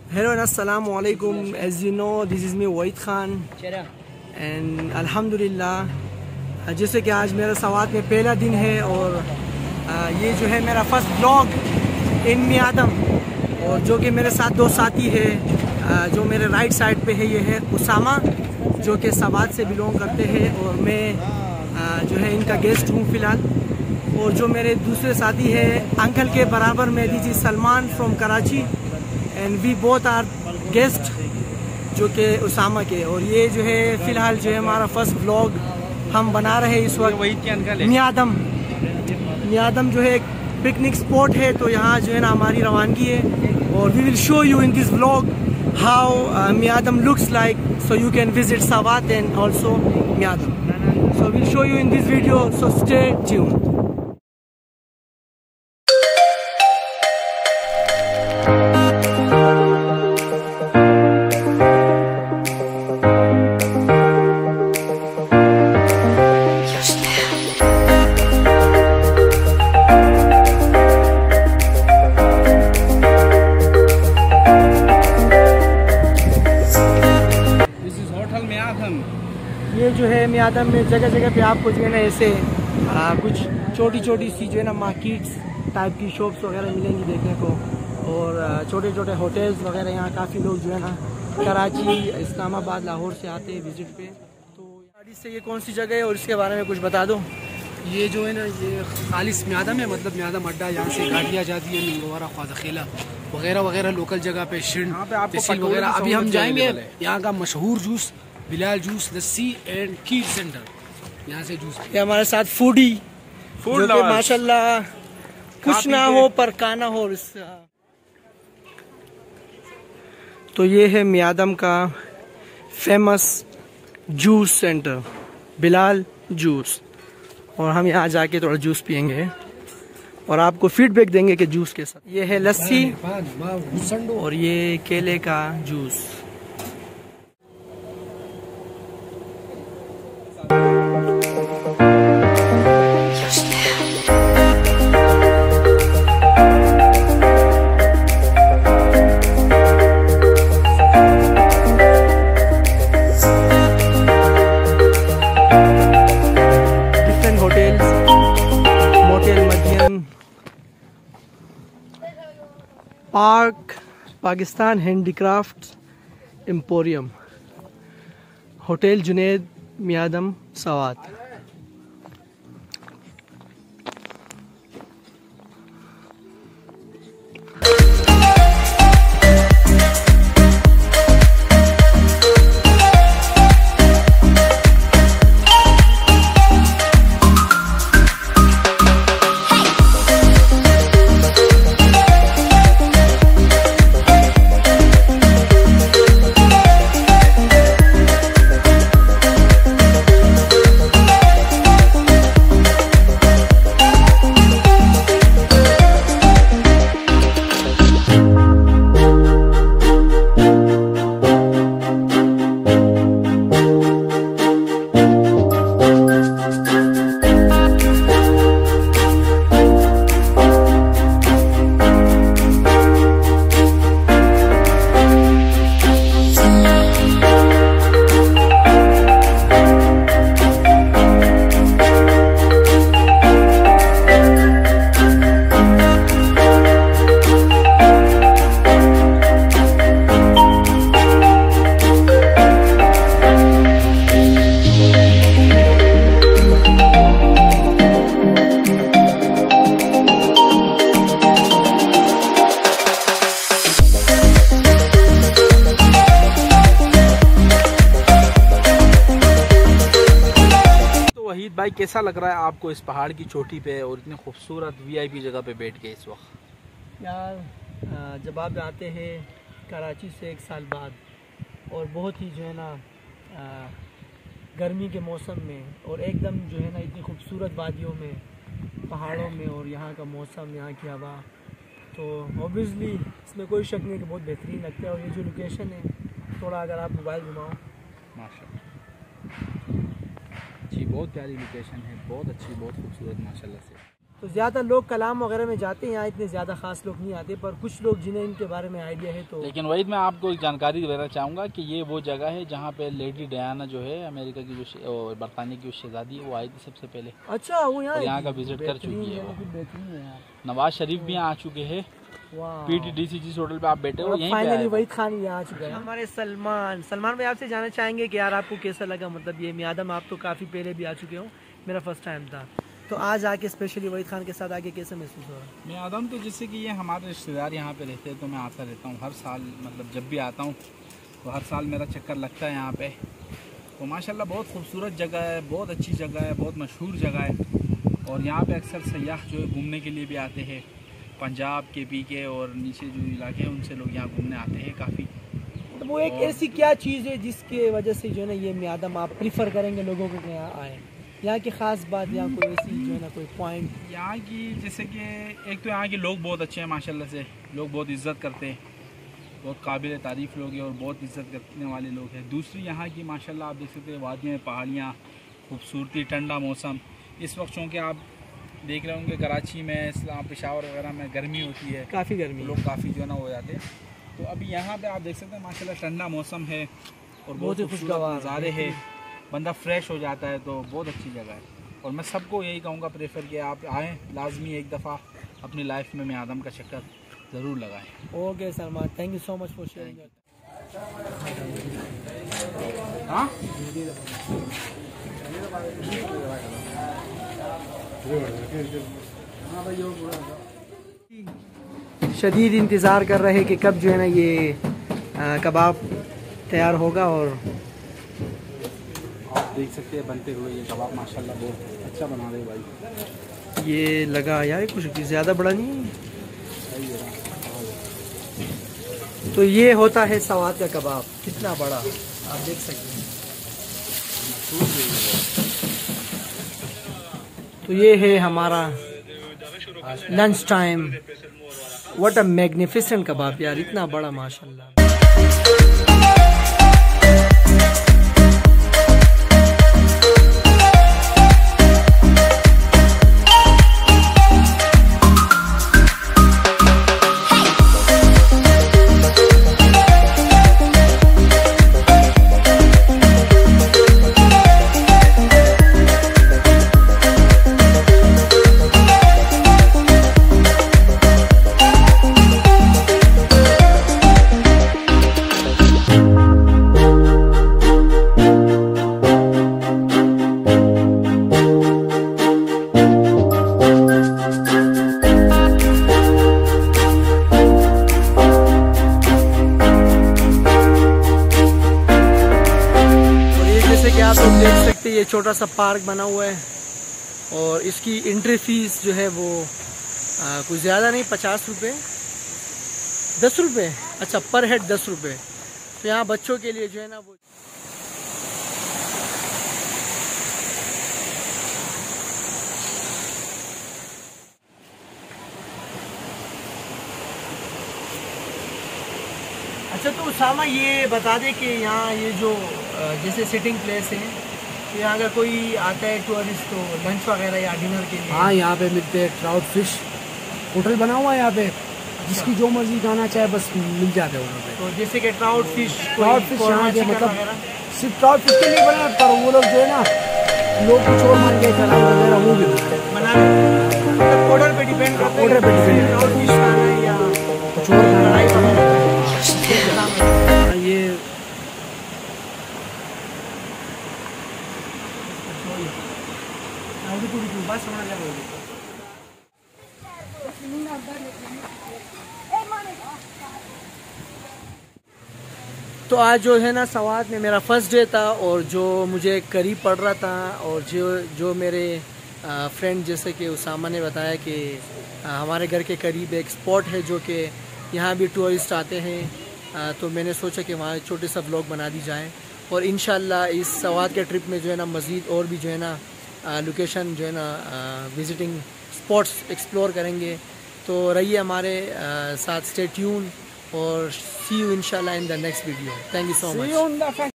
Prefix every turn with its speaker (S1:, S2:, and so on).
S1: Hello and assalamu alaikum. As you know, this is me Wahid Khan and alhamdulillah, जैसे कि आज मेरा सवात में पहला दिन है और ये जो है मेरा फर्स्ट ब्लॉग इन मियादम, और जो कि मेरे साथ दो साथी है। जो मेरे राइट साइड पे है ये है उसामा, जो कि सवात से बिलोंग करते हैं, और मैं जो है इनका गेस्ट हूँ फ़िलहाल। और जो मेरे दूसरे साथी है अंकल के बराबर में, this is Salman from Karachi and we both are guest जो कि उसामा के। और ये जो है फ़िलहाल जो है हमारा फर्स्ट व्लॉग हम बना रहे हैं इस वक्त। मियादम जो है एक पिकनिक स्पॉट है, तो यहाँ जो है ना हमारी रवानगी है, और we will show you in this vlog how Miandam looks like, so you can visit Swat and also Miandam. So will show you in this video, so stay tuned. ये जो है मियादम में जगह जगह पे आपको जो है ना ऐसे कुछ छोटी छोटी सी जो है ना मार्केट्स टाइप की शॉप्स वगैरह मिलेंगी देखने को, और छोटे छोटे होटल्स वगैरह। यहाँ काफ़ी लोग जो है ना कराची, इस्लामाबाद, लाहौर से आते हैं विज़िट पे। तो गाड़ी से ये कौन सी जगह है और इसके बारे में कुछ बता दो।
S2: ये जो है ना ये खालिस मियादम है, मतलब मियादम अड्डा, यहाँ से गाड़ियाँ जाती है मिंगवारा, ख्वाजा वगैरह वगैरह लोकल जगह पे शिंड तहसील वगैरह। अभी हम जाएंगे यहाँ का मशहूर juice Bilal juice, lassi and kheer centre, यहाँ से जूस।
S1: ये हमारे साथ फूडी जो कि माशाल्लाह कुछ ना हो पर काना हो। तो ये है मियादम का famous juice centre Bilal juice, और हम यहाँ जाके थोड़ा जूस पियेंगे और आपको फीडबैक देंगे कि जूस के साथ। ये है लस्सी और ये केले का juice. Park Pakistan handicrafts emporium, hotel Junaid, Miandam, Swat.
S2: Waheed भाई, कैसा लग रहा है आपको इस पहाड़ की चोटी पे और इतनी खूबसूरत वीआईपी जगह पे बैठ के इस वक्त?
S1: यार जब आप आते हैं कराची से 1 साल बाद, और बहुत ही जो है ना गर्मी के मौसम में, और एकदम जो है ना इतनी खूबसूरत वादियों में, पहाड़ों में, और यहाँ का मौसम, यहाँ की हवा, तो ऑब्वियसली इसमें कोई शक नहीं कि बहुत बेहतरीन लगता है। और ये जो लोकेशन है, थोड़ा अगर आप मोबाइल घुमाओ,
S2: माशाल्लाह जी बहुत प्यारी लोकेशन है, बहुत अच्छी, बहुत खूबसूरत माशाल्लाह से।
S1: तो ज़्यादा लोग कलाम वगैरह में जाते हैं, यहाँ इतने ज़्यादा ख़ास लोग नहीं आते, पर कुछ लोग जिन्हें इनके बारे में आइडिया है। तो
S3: लेकिन वही मैं आपको एक जानकारी देना चाहूँगा कि ये वो जगह है जहाँ पे लेडी डायना जो है अमेरिका की जो बरतानिया की शहजादी है, वो आई थी सबसे पहले।
S1: अच्छा, वो
S3: यहाँ का विजिट कर चुकी है वो। नवाज शरीफ भी यहाँ आ चुके हैं। PTDC जिस होटल पे आप बैठे हो यहीं
S1: फाइनली वहीद खान यहाँ आ चुके हैं। हमारे सलमान भाई आपसे जानना चाहेंगे कि यार आपको कैसा लगा, मतलब ये मियादम आप तो काफ़ी पहले भी आ चुके हो, मेरा फर्स्ट टाइम था, तो आज आके स्पेशली वहीद खान के साथ आके कैसे महसूस हो रहा है?
S3: मियादम तो जैसे कि ये हमारे रिश्तेदार यहाँ पे रहते हैं, तो मैं आता रहता हूँ हर साल, मतलब जब भी आता हूँ तो हर साल मेरा चक्कर लगता है यहाँ पे। तो माशाल्लाह बहुत खूबसूरत जगह है, बहुत अच्छी जगह है, बहुत मशहूर जगह है। और यहाँ पे अक्सर सयाह जो है घूमने के लिए भी आते हैं, पंजाब के के और नीचे जो इलाके हैं उनसे लोग यहाँ घूमने आते हैं काफ़ी।
S1: तो वो एक ऐसी क्या चीज़ है जिसके वजह से जो है ना ये मियादम आप प्रीफर करेंगे लोगों को कि यहाँ आए? यहाँ की ख़ास बात, यहाँ कोई ऐसी जो है ना कोई पॉइंट?
S3: यहाँ की जैसे कि एक तो यहाँ के लोग बहुत अच्छे हैं माशाल्लाह से, लोग बहुत इज़्ज़त करते हैं, बहुत काबिल तारीफ़ लोग हैं और बहुत इज़्ज़त करने वाले लोग हैं। दूसरी यहाँ की माशाल्लाह आप देख सकते हैं वादियाँ, पहाड़ियाँ, खूबसूरती, ठंडा मौसम। इस वक्त चूँकि आप देख रहे होंगे कराची में, इस्लाम पेशावर वगैरह में गर्मी होती है,
S1: काफ़ी गर्मी,
S3: लोग काफ़ी जो है ना हो जाते हैं। तो अभी यहाँ पे आप देख सकते हैं माशाल्लाह ठंडा मौसम है और बहुत ही खूबसूरत नज़ारे हैं, बंदा फ्रेश हो जाता है, तो बहुत अच्छी जगह है। और मैं सबको यही कहूँगा प्रेफर कि आप आएँ, लाजमी एक दफ़ा अपनी लाइफ में मियादम का चक्कर ज़रूर लगाएँ।
S1: Okay Salman, thank you so much for sharing.
S3: हाँ
S1: शदीद इंतज़ार कर रहे कि कब जो है ना ये कबाब तैयार होगा। और
S3: आप देख सकते हैं बनते हुए ये कबाब माशाल्लाह बहुत अच्छा बना रहे भाई।
S1: ये लगा यार कुछ ज़्यादा बड़ा नहीं है। तो ये होता है सवाद का कबाब, कितना बड़ा आप देख सकते हैं। तो ये है हमारा lunch time. What a magnificent kebab यार, इतना बड़ा माशाल्लाह। आप लोग देख सकते हैं ये छोटा सा पार्क बना हुआ है और इसकी एंट्री फीस जो है वो कुछ ज़्यादा नहीं, 50 रुपये, 10 रुपये, अच्छा पर हेड 10 रुपये। तो यहाँ बच्चों के लिए जो है ना वो अच्छा। तो उसामा ये बता दे कि यहाँ ये जो जैसे सिटिंग प्लेस है, तो यहाँ अगर कोई आता है टूरिस्ट तो लंच वगैरह या डिनर के लिए?
S2: हाँ, यहाँ पे मिलते हैं ट्राउट फिश, होटल बना हुआ है यहाँ पे, जिसकी जो मर्जी खाना चाहे बस मिल जाते हैं वहाँ पे।
S1: तो जैसे कि ट्राउट फिश
S2: यहाँ के मतलब सिर्फ ट्राउट फिश के लिए बना, पर वो लोग जो है ना लोग कुछ और मान के कढ़ाई वगैरह वो भी
S1: बना, मतलब ऑर्डर पे डिपेंड करता है,
S2: ऑर्डर पे डिपेंड
S1: ट्राउट फिश खाना है या
S2: कुछ और कढ़ाई वगैरह।
S1: ये तो आज जो है ना सवाद में मेरा फर्स्ट डे था और जो मुझे करीब पड़ रहा था और जो मेरे फ्रेंड जैसे कि उसामा ने बताया कि हमारे घर के करीब एक स्पॉट है जो कि यहाँ भी टूरिस्ट आते हैं, तो मैंने सोचा कि वहाँ छोटे सा व्लॉग बना दी जाए और इंशाल्लाह इस सवाद के ट्रिप में जो है ना मज़ीद और भी जो है ना लोकेशन जो है ना विज़िटिंग स्पॉट्स एक्सप्लोर करेंगे। तो रहिए हमारे साथ, स्टे ट्यून और सी यू इंशाल्लाह in the next video. Thank you so much.